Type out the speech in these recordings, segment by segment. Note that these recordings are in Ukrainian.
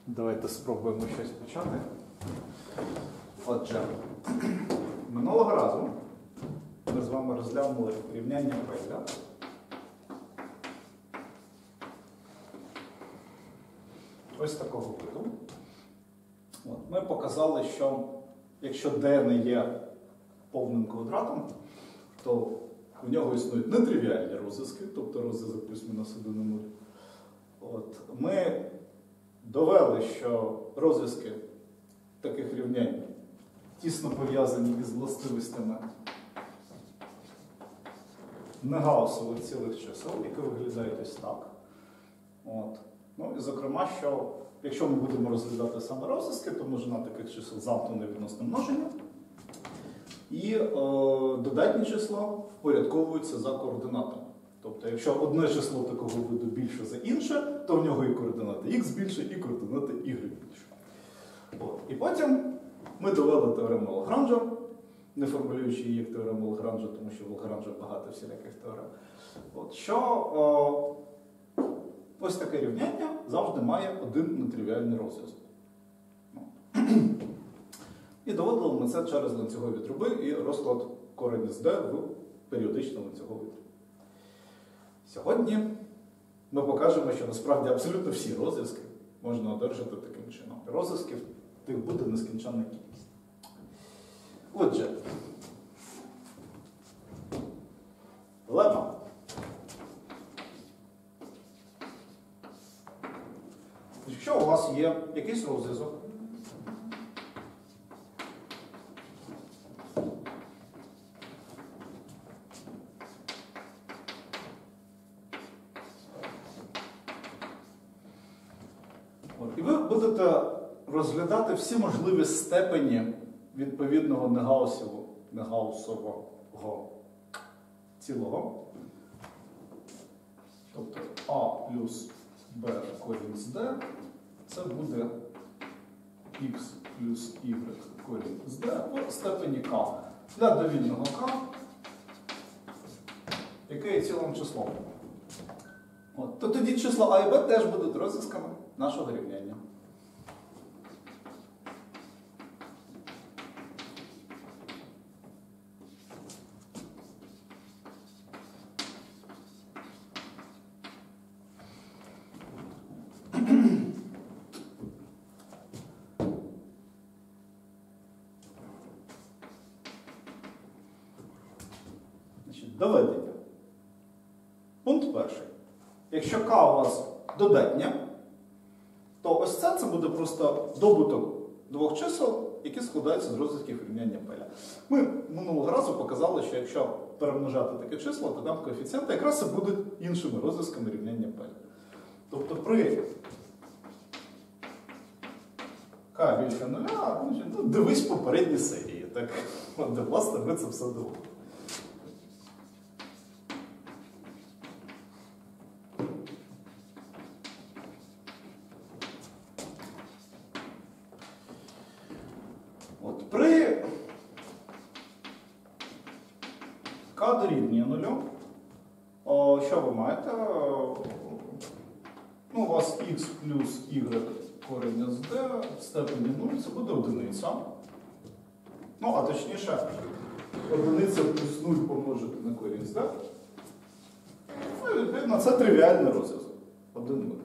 Давайте спробуємо щось почати. Отже, минулого разу ми з вами розглянули рівняння Пейля. Ось такого виду. Ми показали, що якщо D не є повним квадратом, то в нього існують нетривіальні розв'язки, тобто розв'язок плюс-мінус 1 і 0. Ми довели, що розв'язки таких рівнянь тісно пов'язані із властивостями негаусових цілих чисел, які виглядають ось так. Ну і зокрема, що якщо ми будемо розглядати саме розв'язки, то множина таких чисел замкнене відносно множення. І додатні числа впорядковуються за координатами. Тобто, якщо одне число такого виду більше за інше, то в нього і координати x більше, і координати y більше. І потім ми довели теорему Лагранжа, не формулюючи її як теорему Лагранжа, тому що в Лагранжа багато всіляких теорем. Що ось таке рівняння завжди має один нетривіальний розв'язок. І доводили ми це через ланцюгові труби і розклад корені з D в періодичному ланцюговій трубі. Сьогодні ми покажемо, що насправді абсолютно всі розв'язки можна одержати таким чином. Розв'язків тих буде нескінченна кількість. Отже, лема. Якщо у вас є якийсь розв'язок, і ви будете розглядати всі можливі степені відповідного негаусового цілого. Тобто А плюс Б корінь з D, це буде Х плюс Y корінь з D в степені К. Для довільного К, яке є цілим числом. То тоді числа А і Б теж будуть розв'язками нашого рівняння. Доведення. Пункт перший. Якщо К у вас додатнє, то ось це буде просто добуток двох чисел, які складаються з розв'язків рівняння Пейля. Ми минулого разу показали, що якщо перемножати таке число, то там коефіцієнти якраз і будуть іншими розв'язками рівняння Пейля. Тобто при К більше нуля, дивись попередні серії, так? Де, власне, ми це все доводимо. При К дорівнює нулю, що ви маєте? У вас Х плюс Y корінь з D в степені 0, це буде одиниця. А точніше, одиниця плюс 0 помножити на корінь з D. І відповідно, це тривіальний розв'язок. 1 0.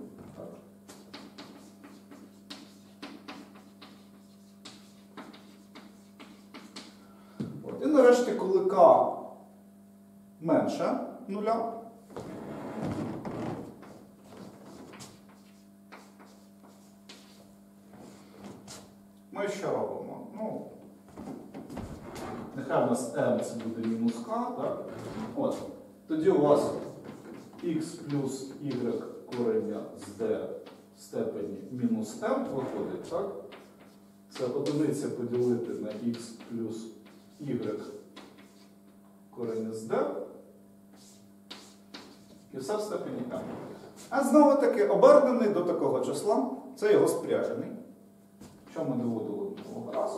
І нарешті, коли К менше нуля, ми що робимо? Нехай у нас m це буде мінус К, так? Тоді у вас Х плюс Y корення з D в степені мінус m виходить, так? Це одиниця поділити на Х плюс Y корінь з D. І все в степені m. А знову таки обернений до такого числа, це його спряжений. Що ми доводили минулого разу?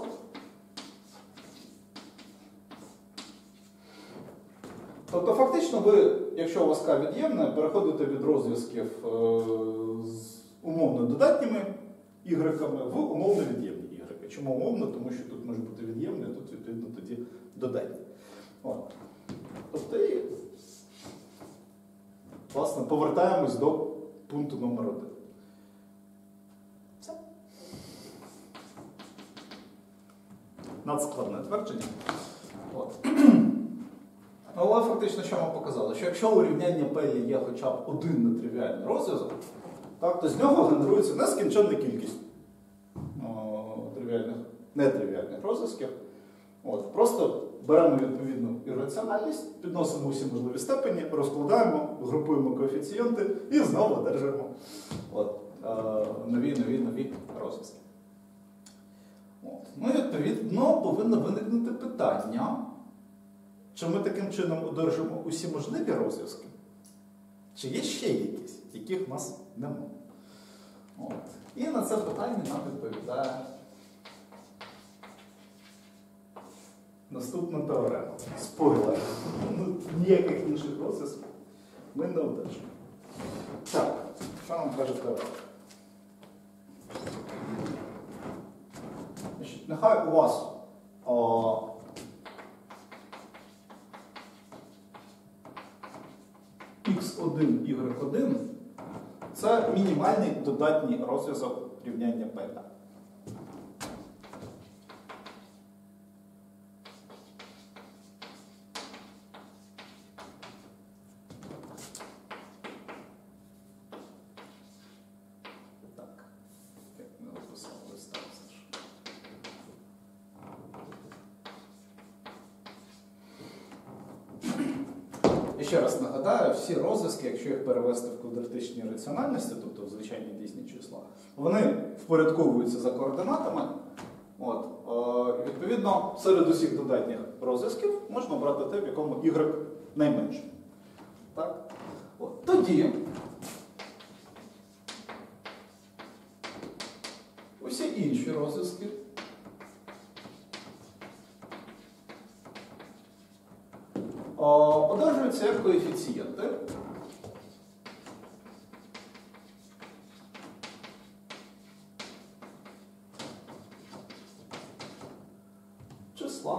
Тобто фактично ви, якщо у вас К від'ємне, переходите від розв'язків з умовно додатніми ігреками в умовно від'ємні ігреки. Чому умовно? Тому що тут може бути від'ємне, а тут, відповідно, тоді додатні. От. Тобто, і, власне, повертаємось до пункту номер 1. Все. Надскладне твердження. От. Але фактично, що ми показали? Що якщо у рівняння P є хоча б один нетривіальний розв'язок, так, то з нього генерується нескінченна кількість нетривіальних розв'язків. От. Просто беремо відповідну ірраціональність, підносимо усі можливі степені, розкладаємо, групуємо коефіцієнти і знову одержуємо нові розв'язки. Ну і відповідно повинно виникнути питання, чи ми таким чином одержимо усі можливі розв'язки, чи є ще якісь, яких в нас немає. От. І на це питання нам відповідає наступна теорема. Спойлер. Ніяких інших розв'язків ми не одержимо. Так, що нам каже теорема? Нехай у вас x1, y1 це мінімальний додатній розв'язок рівняння P. Ще раз нагадаю, всі розв'язки, якщо їх перевести в квадратичні раціональності, тобто в звичайні дійсні числа, вони впорядковуються за координатами. От, відповідно, серед усіх додатніх розв'язків можна брати те, в якому y найменше. Так? От, тоді усі інші розв'язки одержуються як коефіцієнти числа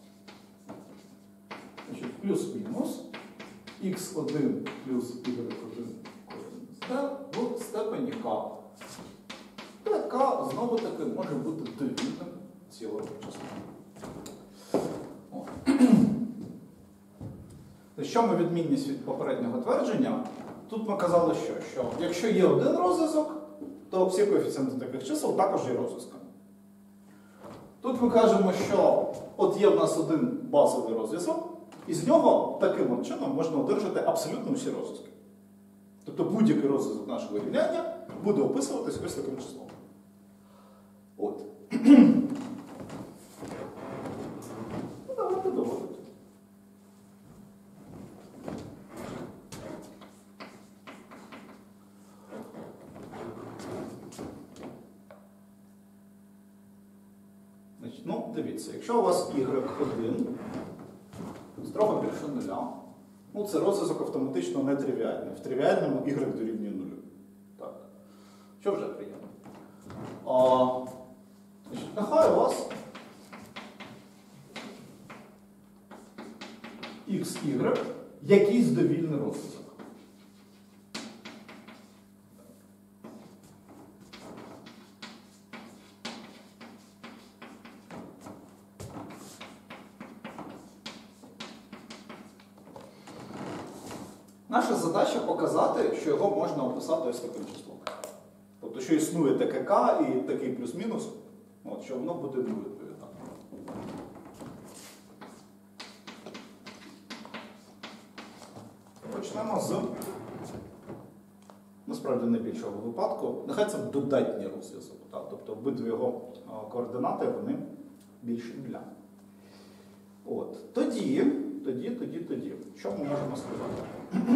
плюс-мінус x1 плюс y1 в степені k. Де k знову-таки може бути довільним цілого числа. Що ми відмінність від попереднього твердження? Тут ми казали, що якщо є один розв'язок, то всі коефіцієнти таких чисел також є розв'язками. Тут ми кажемо, що от є в нас один базовий розв'язок, і з нього таким чином можна одержати абсолютно всі розв'язки. Тобто будь-який розв'язок нашого рівняння буде описуватись ось таким числом. От. Ну, давайте доводити. Ну, дивіться, якщо у вас y1 строго більше нуля, ну це розв'язок автоматично нетривіальний. В тривіальному y дорівнює 0. Так. Що вже приємно? Нехай у вас xy якийсь довільний розв'язок. Наша задача показати, що його можна описати ось таким числом. Тобто, що існує таке k і такий плюс-мінус, що воно буде відповідати. Почнемо з, насправді, найбільшого випадку. Нехай це додатній розв'язок. Тобто обидві його координати, вони більше нуля. От. Тоді, що ми можемо сказати?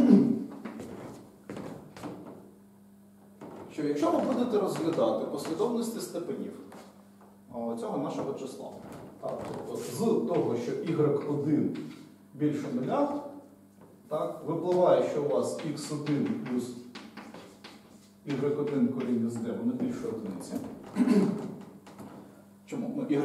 Що якщо ви будете розглядати послідовності степенів цього нашого числа, так, тобто з того, що y1 більше нуля, так, випливає, що у вас x1 плюс y1 коріння з d, вони більше одиниці.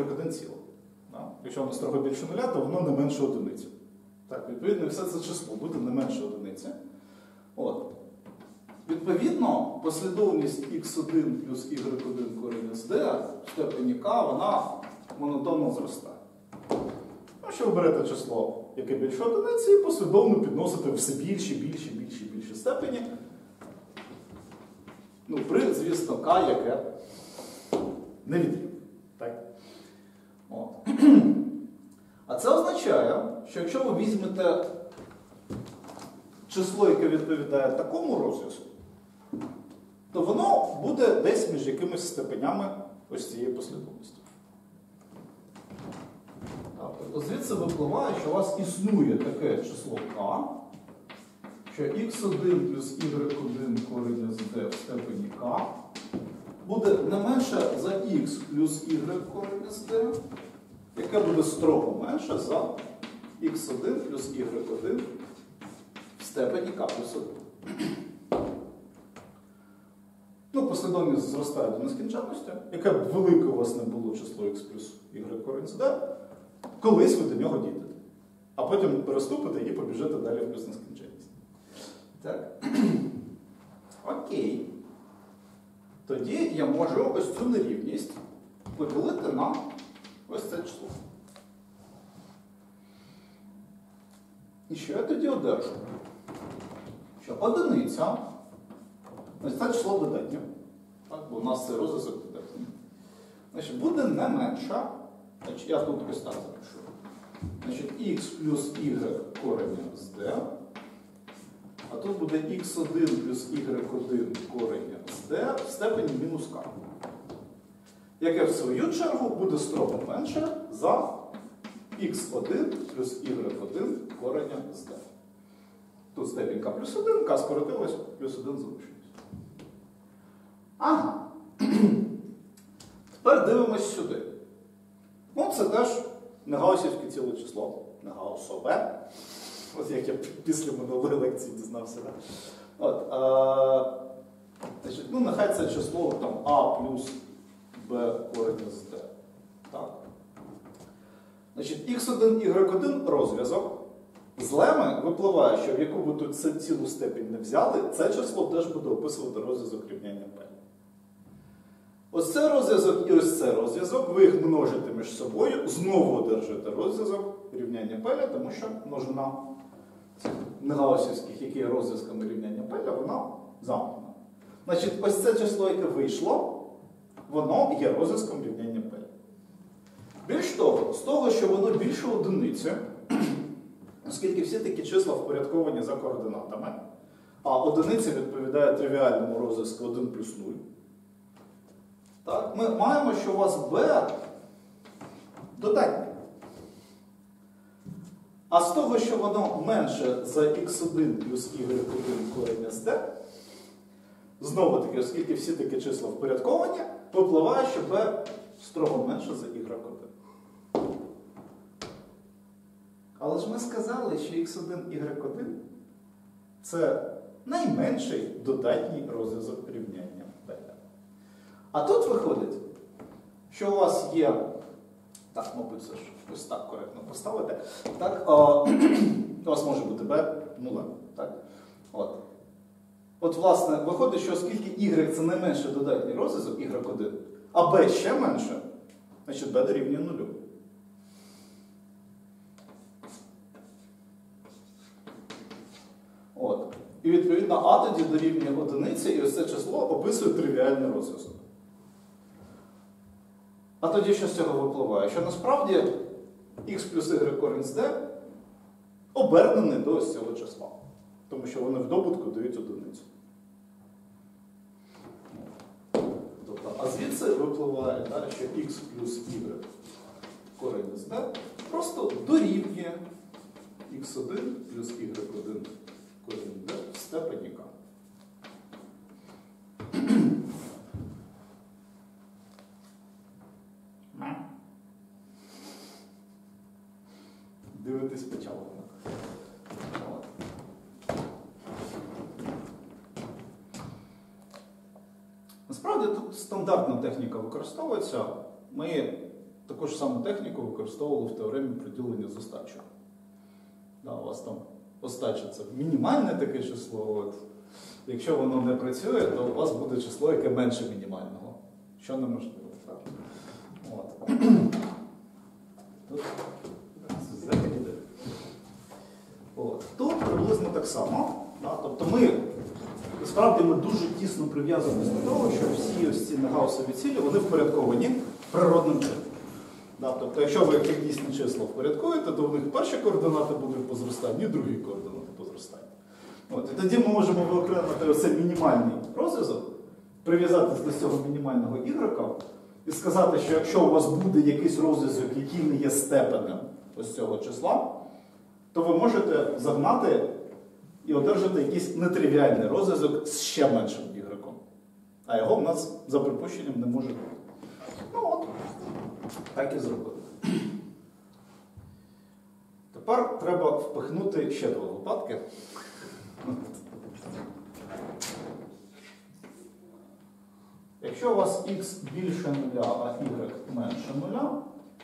y1 ціле. Якщо воно строго більше нуля, то воно не менше одиниці. Так, відповідно, все це число буде не менше одиниці. От. Відповідно, послідовність x1 плюс y1 корінь з d в степені k, вона монотонно зростає. Що ви берете число, яке більше одиниці, і послідовно підносите все більші степені. При, звісно, k, яке невід'ємне. Так? От. А це означає, що якщо ви візьмете число, яке відповідає такому розв'язку, то воно буде десь між якимись степенями ось цієї послідовності. Тобто звідси випливає, що у вас існує таке число k, що x1 плюс y1 корінь з d в степені k буде не менше за x плюс y корінь з d, яке буде строго менше за x1 плюс y1 в степені k плюс 1. Послідовність зростає до нескінченності. Яке б велике у вас не було число x плюс y корінь з d, колись ви до нього дійдете. А потім переступите і побіжите далі в плюс нескінченність. Так? Окей. Тоді я можу ось цю нерівність поділити на ось це число. І що я тоді одержу? Що одиниця, ось це число додатнє, так, бо у нас це розв'язок додатній, значить, буде не менша, значить, я тут ось так запишу, значить, x плюс y корення з d, а тут буде x1 плюс y1 корення з d в степені мінус k, яке в свою чергу буде строго менше за x1 плюс y1 корення з d. Тут степінь k плюс 1, k скоротилось, плюс 1 залишилось. Ага. Тепер дивимось сюди. Це теж не гаусівське ціле число, не гаусове. Ось як я після минулої лекції дізнався. Значить, нехай це число там, a плюс b корень з d. Так? Значить, x1, y1 розв'язок. З леми випливає, що в яку ви тут цілу степінь не взяли, це число теж буде описувати розв'язок рівняння P. Ось це розв'язок і ось це розв'язок, ви їх множите між собою, знову одержите розв'язок рівняння P, тому що множина цих негаусівських, які є розв'язками рівняння P, вона замкнена. Значить, ось це число, яке вийшло, воно є розв'язком рівняння P. Більш того, з того, що воно більше одиниці, оскільки всі такі числа впорядковані за координатами, а одиниця відповідає тривіальному розв'язку 1 плюс 0, так, ми маємо, що у вас b додатнє. А з того, що воно менше за x1 плюс y1 корення з d, знову таки, оскільки всі такі числа впорядковані, випливає, що b строго менше за y1. Але ж ми сказали, що x1, y1 – це найменший додатній розв'язок рівняння P. А тут виходить, що у вас є, так, мабуть, це ж ось так коректно поставити, так, у вас може бути b нулем, так? От, власне, виходить, що оскільки y – це найменший додатній розв'язок, y1, а b ще менше, значить b дорівнює нулю. І відповідно а тоді дорівнює одиниці, і ось це число описує тривіальний розв'язок. А тоді що з цього випливає? Що насправді x плюс y корінь з d обернений до ось цього числа. Тому що вони в добутку дають одиницю. Тобто, а звідси випливає, так, що x плюс y корінь з d просто дорівнює x1 плюс y1 корінь d в степені k. Дивитись почало. Насправді тут стандартна техніка використовується. Ми таку ж саму техніку використовували в теоремі приділення з остачею. Да, у вас там остача це мінімальне таке число. От. Якщо воно не працює, то у вас буде число, яке менше мінімального. Що неможливо. Так? От. Тут приблизно так само. Да? Тобто насправді ми дуже тісно прив'язані до того, що всі ось ці негаусові цілі, вони впорядковані природним чином. Да? Тобто, якщо ви як дійсні числа впорядкуєте, то в них перші координати будуть по зростанню, і другі координати по зростанню. От. І тоді ми можемо виокремити оцей мінімальний розв'язок, прив'язатись до цього мінімального ігрока і сказати, що якщо у вас буде якийсь розв'язок, який не є степенем ось цього числа, то ви можете загнати і одержати якийсь нетривіальний розв'язок з ще меншим ігроком. А його в нас, за припущенням, не може бути. Ну от, так і зробили. Тепер треба впихнути ще два випадки. Якщо у вас х більше нуля, а y менше нуля,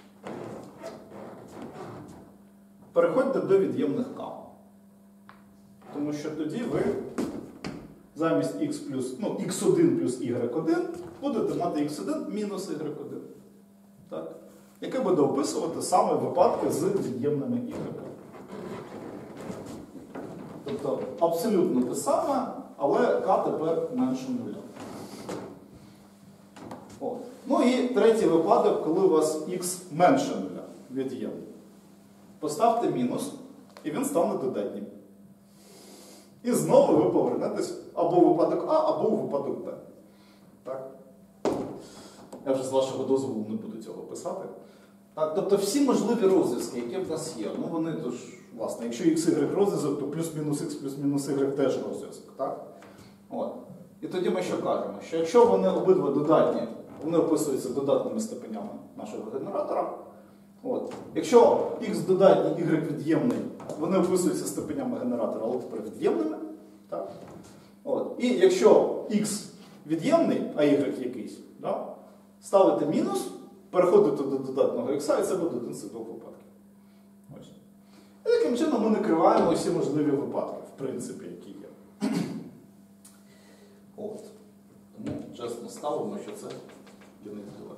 переходьте до від'ємних k. Тому що тоді ви замість x1 плюс y1 будете мати x1 мінус y1. Так? Яке буде описувати саме випадки з від'ємними y. Тобто абсолютно те саме, але k тепер менше нуля. От. Ну і третій випадок, коли у вас x менше нуля від'ємний. Поставте мінус, і він стане додатнім. І знову ви повернетесь або у випадок А, або у випадок Б. Так? Я вже з вашого дозволу не буду цього писати. Так, тобто всі можливі розв'язки, які в нас є, ну вони тож, власне, якщо XY розв'язок, то плюс-мінус X плюс-мінус Y теж розв'язок. Так? От. І тоді ми що кажемо? Що якщо вони обидва додатні, вони описуються додатними степенями нашого генератора. От. Якщо X додатній, Y від'ємний, вони описуються степенями генератора, але тепер від'ємними. Так? От. І якщо X від'ємний, а Y якийсь, да? ставите мінус, переходите до додатного X, і це буде один з цих двох випадків. Ось. І таким чином ми накриваємо всі можливі випадки, в принципі, які є. От. Тому чесно ставимо, що це юний діло.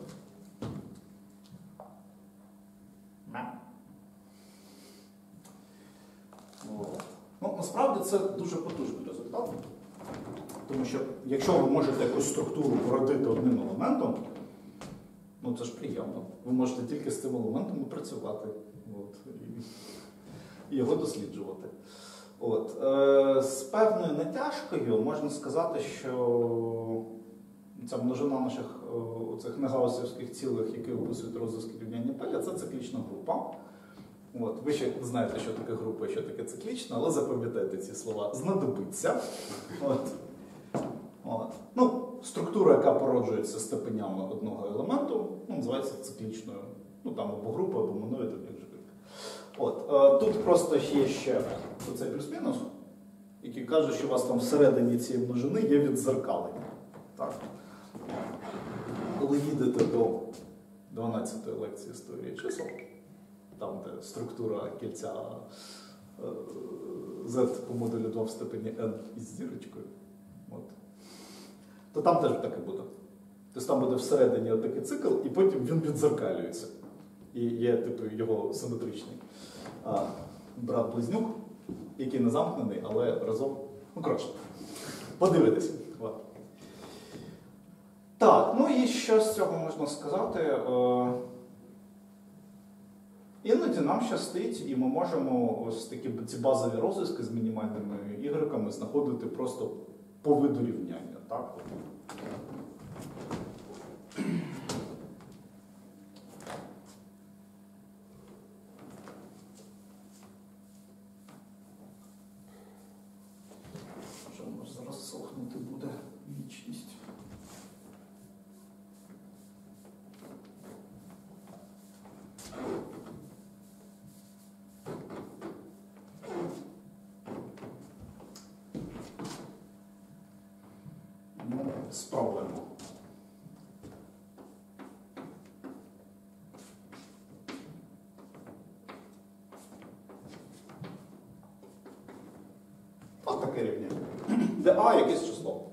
Ну, насправді це дуже потужний результат. Тому що якщо ви можете якусь структуру породити одним елементом, ну це ж приємно. Ви можете тільки з цим елементом працювати. От, і його досліджувати. От. З певною натяжкою можна сказати, що ця множина наших оцих негаусівських цілих, які описують розв'язки рівняння поля, це циклічна група. От. Ви ще знаєте, що таке група, що таке циклічна, але запам'ятайте ці слова. Знадобиться. От. От. Ну, структура, яка породжується степенями одного елементу, називається циклічною. Ну, там або група, або моноїд, як же. От. Тут просто є ще оцей плюс-мінус, який каже, що у вас там всередині цієї множини є віддзеркалення. Так. Коли їдете до 12-ї лекції історії чисел, там, де структура кільця Z по модулю 2 в степені n із зірочкою, от, то там теж так і буде. Тобто там буде всередині отакий цикл, і потім він віддзеркалюється. І є типу його симетричний брат-близнюк, який не замкнений, але разом. Ну, коротше, подивитись. Так, ну і що з цього можна сказати? Іноді нам щастить, і ми можемо ось такі ці базові розв'язки з мінімальними ігроками знаходити просто по виду рівняння. Так? Може зараз сохнути буде вічність. Спробуємо. таке рівняння, де а якесь число.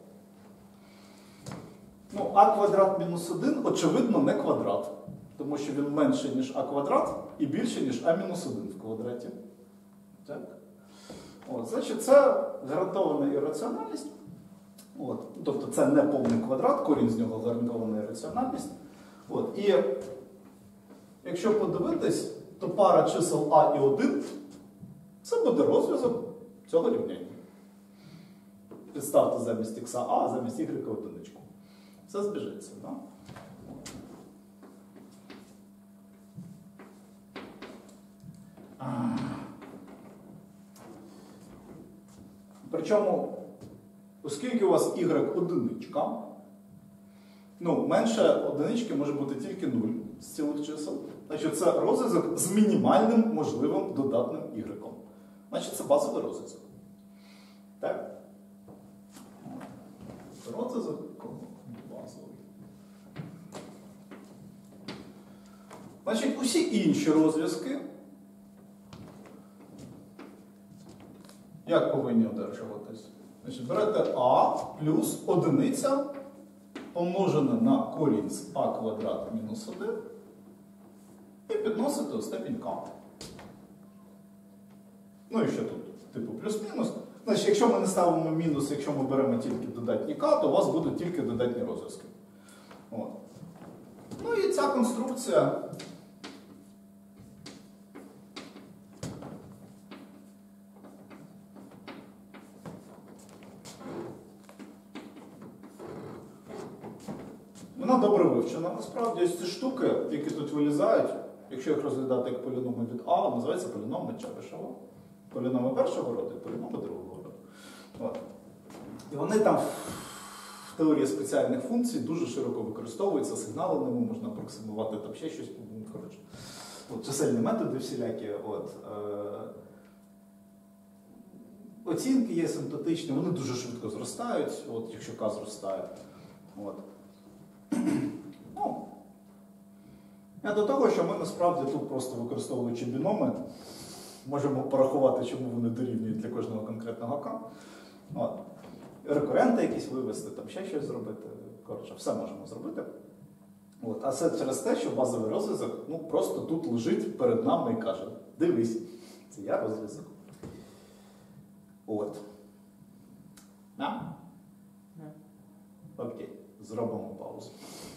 Ну, а квадрат мінус 1, очевидно, не квадрат. Тому що він менший, ніж а квадрат, і більший, ніж а мінус 1 в квадраті. Так? От, значить, це гарантована ірраціональність. От, тобто це не повний квадрат, корінь з нього гарантована ірраціональність. От, і якщо подивитись, то пара чисел а і 1 це буде розв'язок цього рівняння. Підставте замість х а, а замість y одиничку. Це збіжиться. Да? Причому, оскільки у вас y одиничка, ну, менше одинички може бути тільки 0 з цілих чисел. Значить, це розв'язок з мінімальним можливим додатним y. Значить, це базовий розв'язок. Так? Розв'язок базовий. Значить, усі інші розв'язки як повинні одержуватись? Значить, берете а плюс одиниця помножене на корінь з а квадрат мінус 1 і підносите у степінь k. Ну і що тут? Типу плюс-мінус. Значить, якщо ми не ставимо мінус, якщо ми беремо тільки додатні k, то у вас будуть тільки додатні розв'язки. От. Ну і ця конструкція вона добре вивчена. Насправді, ці штуки, які тут вилізають, якщо їх розглядати як поліноми від А, називаються поліноми Чебишева. Поліноми першого роду і поліноми другого роду. От. І вони там в теорії спеціальних функцій дуже широко використовуються, сигнали ними можна апроксимувати, там ще щось. Коротше. От, чисельні методи всілякі. От. Оцінки є симптотичні, вони дуже швидко зростають, от, якщо К зростає. От. Ну, а до того, що ми насправді тут просто використовуючи біноми, можемо порахувати, чому вони дорівнюють для кожного конкретного К. От. Рекуренти якісь вивести, там ще щось зробити. Коротше, все можемо зробити. От. А це через те, що базовий розв'язок ну, просто тут лежить перед нами і каже: дивись, це я розв'язок. От. Да? Окей, зробимо паузу.